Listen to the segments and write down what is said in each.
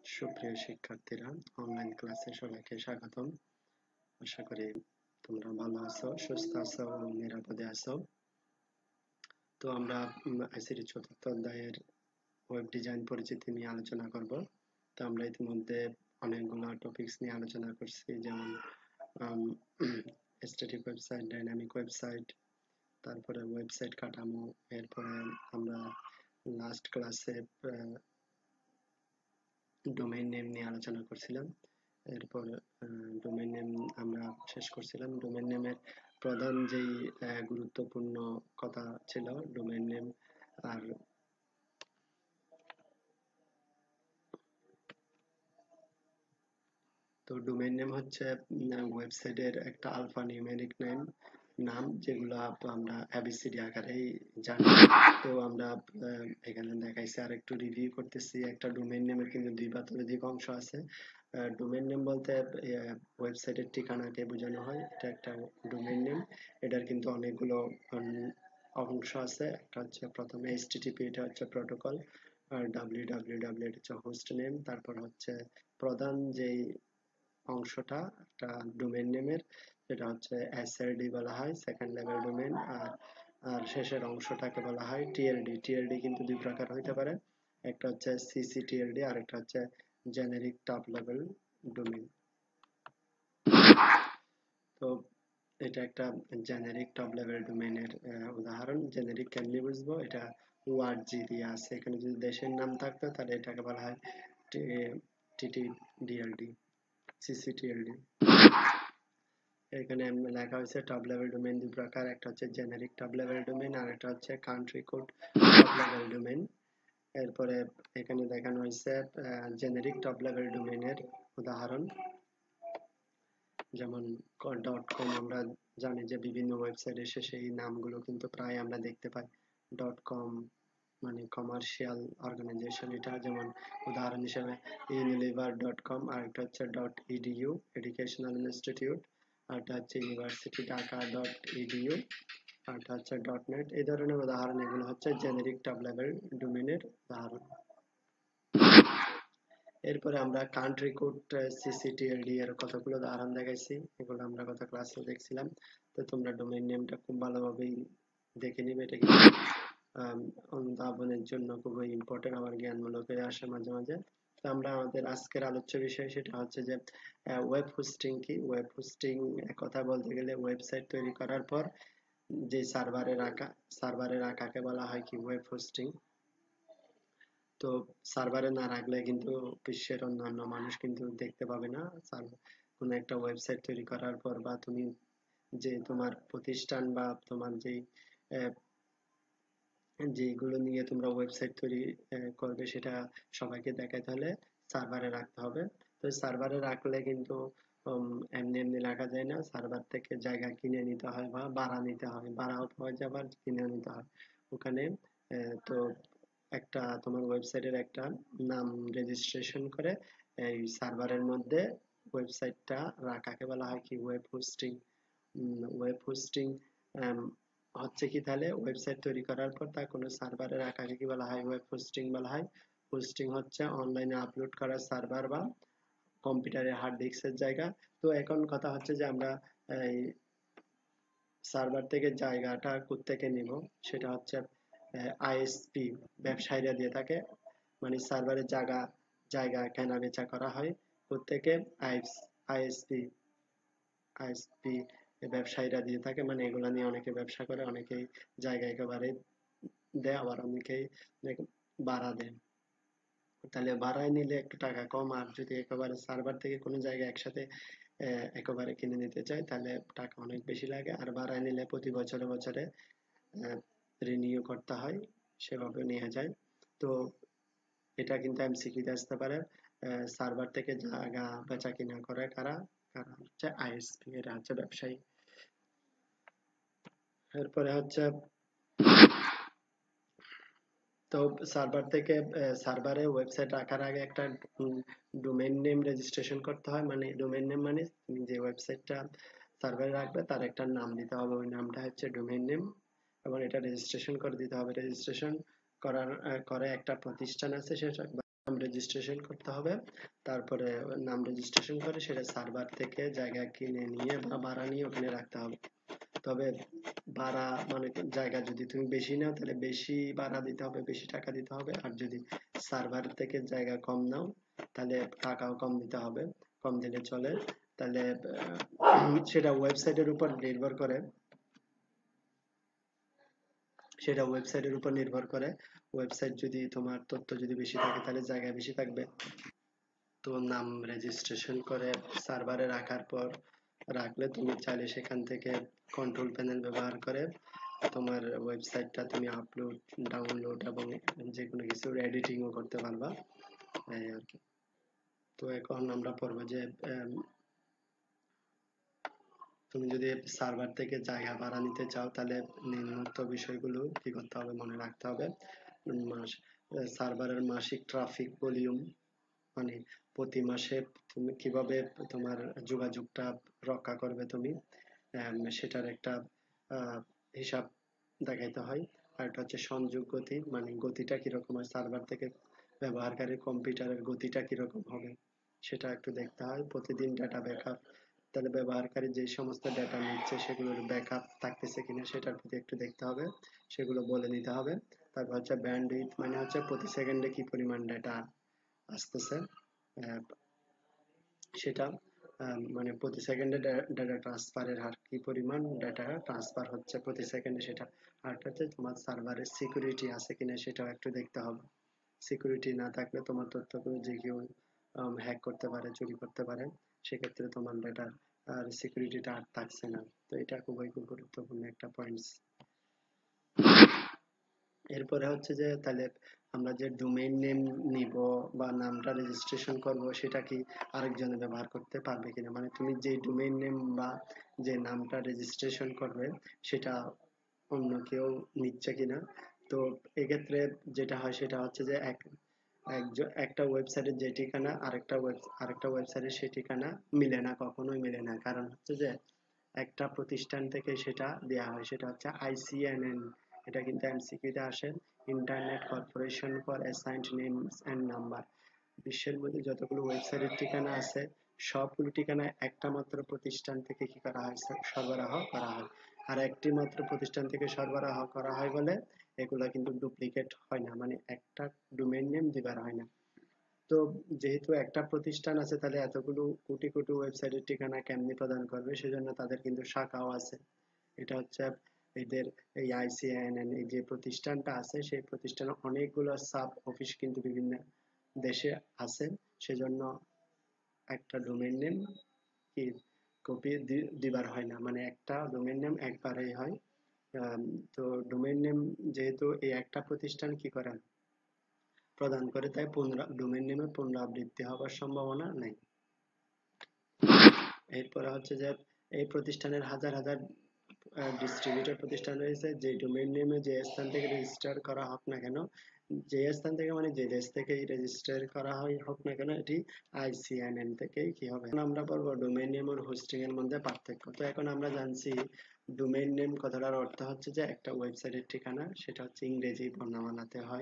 সুপ্রিয় শিক্ষার্থীরা, অনলাইন ক্লাসে সবাইকে স্বাগতম। আশা করি তোমরা ভালো আছো, সুস্থ আছো এবং নিরাপদে আছো। তো আমরা আইসিটি চতুর্থ অধ্যায়ের ওয়েব ডিজাইন পরিচিতি নিয়ে আলোচনা করব। তো আমরা ইতিমধ্যে অনেকগুলো টপিকস নিয়ে আলোচনা করছি, যেমন স্ট্যাটিক ওয়েবসাইট, ডাইনামিক ওয়েবসাইট, তারপরে ওয়েবসাইট কাঠামো। এরপরে আমরা লাস্ট ক্লাসে ডোমেইন নেম নিয়ে আলোচনা করছিলাম। এরপর ডোমেইন নেম আমরা শেষ করছিলাম। ডোমেইন নেমের প্রধান যেই গুরুত্বপূর্ণ কথা ছিল ডোমেইন নেম আর তো ডোমেইন নেম হচ্ছে ওয়েবসাইটের একটা আলফা নিউমেরিক নাম, যেগুলো আমরা এবিসিডি আকারেই জানি। তো আমরা এখানে দেখাইছি, আর একটু রিভিউ করতেছি। একটা ডোমেইন নেমের কিন্তু দুই বা ততোধিক অংশ আছে। ডোমেইন নেম বলতে ওয়েবসাইটের ঠিকানাকে বোঝানো হয়, এটা একটা ডোমেইন নেম। এটার কিন্তু অনেকগুলো অংশ আছে। একটা হচ্ছে প্রথমে এইচটিটিপি, এটা হচ্ছে প্রোটোকল, আর www এটা হচ্ছে হোস্ট নেম। তারপর হচ্ছে প্রধান যেই অংশটা একটা ডোমেইন নেমের, যেটা হচ্ছে এসএলডি বলা হয়, সেকেন্ড লেভেল ডোমেইন। আর শেষের অংশটাকে বলা হয় টিএলডি। টিএলডি কিন্তু দুই প্রকার হইতে পারে, একটা হচ্ছে সিসিটিএলডি আর একটা হচ্ছে জেনেরিক টপ লেভেল ডোমেইন। তো এটা একটা জেনেরিক টপ লেভেল ডোমেইনের উদাহরণ। জেনেরিক কেমনি বুঝবো? এটা ওয়ার্ড জি দিয়ে আছে। এখানে যদি দেশের নাম থাকতো তাহলে এটাকে বলা হয় টিটিডিএলডি, সিসিটিএলডি। এখানে লেখা হয়েছে টপ লেভেল ডোমেইন দুই প্রকার, একটা হচ্ছে জেনারিক টপ লেভেল ডোমেইন আর একটা হচ্ছে country code top level domain. এরপরে এখানে দেখানো হয়েছে জেনারিক টপ লেভেল ডোমেইনের উদাহরণ, যেমন .com। আমরা জানি যে বিভিন্ন ওয়েবসাইটে এসে সেই নামগুলো কিন্তু প্রায় আমরা দেখতে পাই। .com মানে কমার্শিয়াল অর্গানাইজেশন, এটা যেমন উদাহরণ হিসেবে unilever.com, আর একটা হচ্ছে .edu এডুকেশনাল ইনস্টিটিউট, আর একটা হচ্ছে ইউনিভার্সিটি ঢাকা.edu, আর একটা হচ্ছে .net। এই ধরনের উদাহরণ, এগুলো হচ্ছে জেনেরিক টপ লেভেল ডোমেইনের উদাহরণ। এরপরে আমরা কান্ট্রি কোড সিসিটিএলডি এর কতগুলো উদাহরণ দেখাইছি, এগুলো আমরা গত ক্লাসে দেখছিলাম। তো তোমরা ডোমেইন নেমটা খুব ভালোভাবেই দেখে নিবে, এটা কিন্তু অনুধাবনের জন্য খুবই ইম্পর্টেন্ট, আবার জ্ঞানমূলক হয়ে আসে মাঝে মাঝে। তো আমরা আমাদের আজকের আলোচ্য বিষয় সেটা হচ্ছে যে ওয়েব হোস্টিং কি। ওয়েব হোস্টিং কথা বলতে গেলে ওয়েবসাইট তৈরি করার পর যে সার্ভারে রাখাকে বলা হয় কি ওয়েব হোস্টিং। তো সার্ভারে না রাখলে কিন্তু বিশ্বের অন্যান্য মানুষ কিন্তু দেখতে পাবে না কোনো একটা ওয়েবসাইট তৈরি করার পর, বা তুমি যে তোমার প্রতিষ্ঠান বা তোমার যেগুলো নিয়ে তোমরা ওয়েবসাইট তৈরি করবে সেটা সবাইকে দেখাতে হলে সার্ভারে রাখতে হবে। তো সার্ভারে রাখলে কিন্তু এমনি এমনি রাখা যায় না, সার্ভার থেকে জায়গা কিনে নিতে হয় বা ভাড়া নিতে হয়, ভাড়াও পাওয়া যায় আবার কিনে নিতে হয় ওখানে। তো একটা তোমার ওয়েবসাইটের একটা নাম রেজিস্ট্রেশন করে এই সার্ভারের মধ্যে ওয়েবসাইটটা রাখাকে বলা হয় কি ওয়েব হোস্টিং। ওয়েব হোস্টিং হচ্ছে কি, তাহলে ওয়েবসাইট তৈরি করার পর তা কোনো সার্ভারে রাখাকে কি বলা হয়? ওয়েব হোস্টিং বলা হয়। হোস্টিং হচ্ছে অনলাইনে আপলোড করা সার্ভার বা কম্পিউটারের হার্ড ডিস্কের জায়গা। তো এখন কথা হচ্ছে যে আমরা এই সার্ভার থেকে জায়গাটা কোত্থেকে নিব, সেটা হচ্ছে আইএসপি ব্যবসায়ীরা দিয়ে থাকে, মানে সার্ভারের জায়গা কেনা বেচা করা হয় প্রত্যেকে আইএসপি আইএসপি ব্যবসায়ীরা দিয়ে থাকে। মানে এগুলা নিয়ে অনেকে ব্যবসা করে, অনেকেই জায়গা একেবারে দেয়, আবার অনেকেই ভাড়া দেয়। তাহলে ভাড়ায় নিলে একটু টাকা কম, আর যদি একেবারে সার্ভার থেকে কোনো জায়গা একসাথে একেবারে কিনে নিতে চাই তাহলে টাকা অনেক বেশি লাগে। আর ভাড়ায় নিলে প্রতি বছরে বছরে রিনিউ করতে হয়, সেভাবে নেওয়া যায়। তো এটা কিন্তু এমসিকিউতে আসতে পারে। সার্ভার থেকে জায়গা বেচা কিনা করে কারা? কারা হচ্ছে আইএসপি, এরা হচ্ছে ব্যবসায়ী। এরপরে হচ্ছে তো সার্ভার থেকে সার্ভারে ওয়েবসাইট রাখার আগে একটা ডোমেইন নেম রেজিস্ট্রেশন করতে হয়। মানে ডোমেইন নেম মানে তুমি যে ওয়েবসাইটটা সার্ভারে রাখবে তার একটা নাম দিতে হবে, ওই নামটা হচ্ছে ডোমেইন নেম, এবং এটা রেজিস্ট্রেশন করে দিতে হবে। রেজিস্ট্রেশন করে একটা প্রতিষ্ঠান আছে, সেটা রেজিস্ট্রেশন করতে হবে। তারপরে নাম রেজিস্ট্রেশন করে সেটা সার্ভার থেকে জায়গা কিনে নিয়ে বা ভাড়া নিয়ে ওখানে রাখতে হবে। তবে ভাড়া মানে জায়গা যদি তুমি বেশি নাও তাহলে বেশি ভাড়া দিতে হবে, বেশি টাকা দিতে হবে। আর যদি সার্ভার থেকে জায়গা কম নাও তাহলে টাকাও কম দিতে হবে, কম দিলে চলে। তাহলে সেটা ওয়েবসাইটের উপর নির্ভর করে, সেটা ওয়েবসাইটের উপর নির্ভর করে। ওয়েবসাইট যদি তোমার তথ্য যদি বেশি থাকে তাহলে জায়গা বেশি থাকবে। তো নাম রেজিস্ট্রেশন করে সার্ভারে রাখার পর রাখলে তুমি চাইলে সেখান থেকে কন্ট্রোল প্যানেল ব্যবহার করে তোমার ওয়েবসাইটটা তুমি আপলোড, ডাউনলোড এবং যে কোনো কিছু এডিটিংও করতে পারবা, এই আর কি। তো এখন আমরা পড়বো যে তুমি যদি সার্ভার থেকে জায়গা ভাড়া নিতে চাও তাহলে নিম্নোক্ত বিষয়গুলো কি করতে হবে, মনে রাখতে হবে। মাস সার্ভারের মাসিক ট্রাফিক ভলিউম, মানে প্রতি মাসে তুমি কিভাবে তোমার যোগাযোগটা রক্ষা করবে তুমি, সেটার একটা হিসাব দেখাইতে হয়। আর একটা হচ্ছে সংযোগ গতি, মানে গতিটা কিরকম হয়, সার্ভার থেকে ব্যবহারকারীর কম্পিউটারের গতিটা কিরকম হবে সেটা একটু দেখতে হয়। প্রতিদিন ডাটা ব্যাকআপ, তাহলে ব্যবহারকারী যে সমস্ত ডাটা নিচ্ছে সেগুলোর ব্যাকআপ থাকতেছে কিনা সেটার প্রতি একটু দেখতে হবে, সেগুলো বলে নিতে হবে। তারপর হচ্ছে ব্যান্ডউইথ, মানে হচ্ছে প্রতি সেকেন্ডে কি পরিমাণ ডাটা আসতেছে, সেটা মানে প্রতি সেকেন্ডে ডাটা ট্রান্সফারের হার, কি পরিমাণ ডাটা ট্রান্সফার হচ্ছে প্রতি সেকেন্ডে সেটা। আর হচ্ছে তোমার সার্ভারের সিকিউরিটি আছে কিনা সেটাও একটু দেখতে হবে। সিকিউরিটি না থাকলে তোমার তথ্যগুলো যে কেউ হ্যাক করতে পারে, চুরি করতে পারে, সেক্ষেত্রে তোমার ডাটার আর সিকিউরিটিটা আর থাকছে না। তো এটা খুবই গুরুত্বপূর্ণ একটা পয়েন্টস। এরপরে হচ্ছে যে তাহলে আমরা যে ডোমেইন নেম নিব বা নামটা রেজিস্ট্রেশন করব সেটা কি আরেকজনে ব্যবহার করতে পারবে কিনা, মানে তুমি যে ডোমেইন নেম বা যে নামটা রেজিস্ট্রেশন করবে সেটা অন্য কেউ নিচ্ছে কিনা। তো এক্ষেত্রে যেটা হয় সেটা হচ্ছে যে একটা ওয়েবসাইটের যে ঠিকানা আরেকটা ওয়েবসাইটের সেই ঠিকানা মিলে না, কখনোই মিলে না। কারণ হচ্ছে যে একটা প্রতিষ্ঠান থেকে সেটা দেয়া হয়, সেটা হচ্ছে ICNN। এটা কিন্তু এমসিকিউতে আসে, internet corporation for assigned names and number. বিশ্বের মধ্যে যতগুলো ওয়েবসাইটের ঠিকানা আছে সবগুলো ঠিকানা একটা মাত্র প্রতিষ্ঠান থেকে কি করা হয়, সরবরাহ করা হয়। আর একটি মাত্র প্রতিষ্ঠান থেকে সরবরাহ করা হয় বলে এগুলা কিন্তু ডুপ্লিকেট হয় না, মানে একটা ডোমেইন নেম দিবার হয় না। তো যেহেতু একটা প্রতিষ্ঠান আছে তাহলে এতগুলো কোটি কোটি ওয়েবসাইটের ঠিকানা কেমনি প্রদান করবে, সেজন্য তাদের কিন্তু শাখাও আছে। এটা হচ্ছে এদের এই ICNN, এই যে প্রতিষ্ঠানটা আছে সেই প্রতিষ্ঠানে অনেকগুলো সাব অফিস কিন্তু বিভিন্ন দেশে আছে। সেজন্য একটা ডোমেইন নেম কি কপি দিবার হয় না, মানে একটা ডোমেইন নেম একবারেই হয়। আম, তো ডোমেইন নেম যেহেতু এই একটা প্রতিষ্ঠান কি করে প্রদান করে, তাই ডোমেইন নেমের পুনরাবৃত্তি হওয়ার সম্ভাবনা নেই। এরপরে হচ্ছে যে এই প্রতিষ্ঠানের হাজার হাজার ডিস্ট্রিবিউটর প্রতিষ্ঠান রয়েছে, যে ডোমেইন নেমে যে স্থান থেকে রেজিস্টার করা হোক না কেন, যে স্থান থেকে মানে যে দেশ থেকেই রেজিস্টার করা হয় হোক না কেন, এটি ICNN থেকেই কি হবে। এখন আমরা পড়বো ডোমেইন নেম আর হোস্টিং এর মধ্যে পার্থক্য। তো এখন আমরা জানছি ডোমেইন নেম কথাটার অর্থ হচ্ছে যে একটা ওয়েবসাইটের ঠিকানা, সেটা হচ্ছে ইংরেজি বর্ণমালাতে হয়।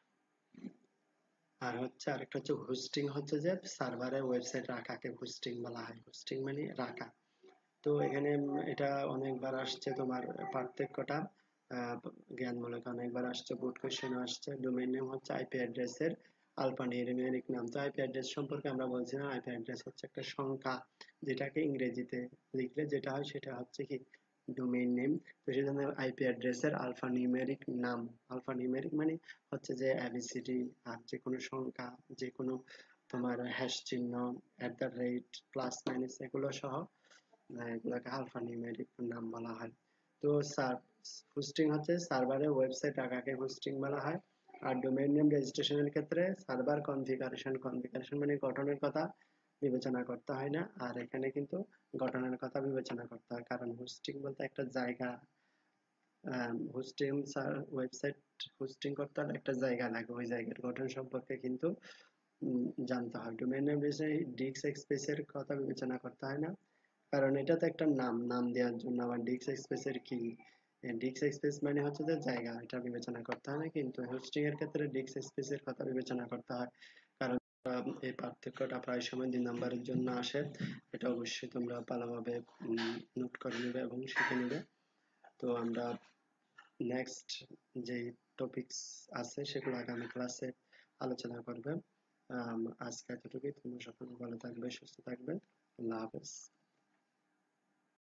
আর হচ্ছে আরেকটা হচ্ছে হোস্টিং, হচ্ছে যে সার্ভারে ওয়েবসাইট রাখাকে হোস্টিং বলা হয়। হোস্টিং মানে রাখা। তো এখানে এটা অনেকবার আসছে তোমার পার্থক্যটা, আহ, জ্ঞানমূলক অনেকবার আসছে, বোর্ড কোশ্চেন আসছে। ডোমেইন নেম হচ্ছে আইপি অ্যাড্রেসের আলফানিউমেরিক নাম। তো আইপি অ্যাড্রেস সম্পর্কে আমরা বলছিলাম, আইপি অ্যাড্রেস হচ্ছে একটা সংখ্যা, যেটাকে ইংরেজিতে লিখলে যেটা হয় সেটা হচ্ছে কি ডোমেইন নেম। তো সেজন্য আইপি অ্যাড্রেসের আলফানিউমেরিক নাম, আলফানিউমেরিক মানে হচ্ছে যে ABCD, আর যে কোনো সংখ্যা, যে কোনো তোমার হ্যাশ চিহ্ন, @ প্লাস মাইনাস এগুলো সহ এগুলোকে আলফানিউমেরিক নাম বলা হয়। তো হোস্টিং হচ্ছে সার্ভারে ওয়েবসাইট রাখাকে হোস্টিং বলা হয়। আর ডোমেইন নেম রেজিস্ট্রেশনের ক্ষেত্রে সার্ভার কনফিগারেশন, কনফিগারেশন মানে গঠনের কথা বিবেচনা করতে হয় না, আর এখানে কিন্তু গঠনের কথা বিবেচনা করতে হয়। কারণ হোস্টিং বলতে একটা জায়গা, হোস্টিং ওয়েবসাইট হোস্টিং করতে হলে একটা জায়গা লাগে, ওই জায়গার গঠন সম্পর্কে কিন্তু জানতে হয়। ডোমেইন নেম ডিস্ক স্পেসের কথা বিবেচনা করতে হয় না, কারণ এটা তো একটা নাম, নাম দেওয়ার জন্য আবার ডিস্ক স্পেসের কি, ডিস্ক স্পেস মানে হচ্ছে যে জায়গা, এটা বিবেচনা করতে হয় না। কিন্তু হোস্টিং এর ক্ষেত্রে ডিস্ক স্পেসের কথা বিবেচনা করতে হয়, কারণ এই পার্থক্যটা প্রায় সময় 2 নাম্বারের জন্য আসে। এটা অবশ্যই তোমরা ভালোভাবে নোট করে নেবে এবং শিখে নেবে। তো আমরা নেক্সট যেই টপিকস আছে সেগুলো আগামী ক্লাসে আলোচনা করবে। আজকে এতটুকুই। তোমরা সকলে ভালো থাকবে, সুস্থ থাকবে। আল্লাহ হাফেজ।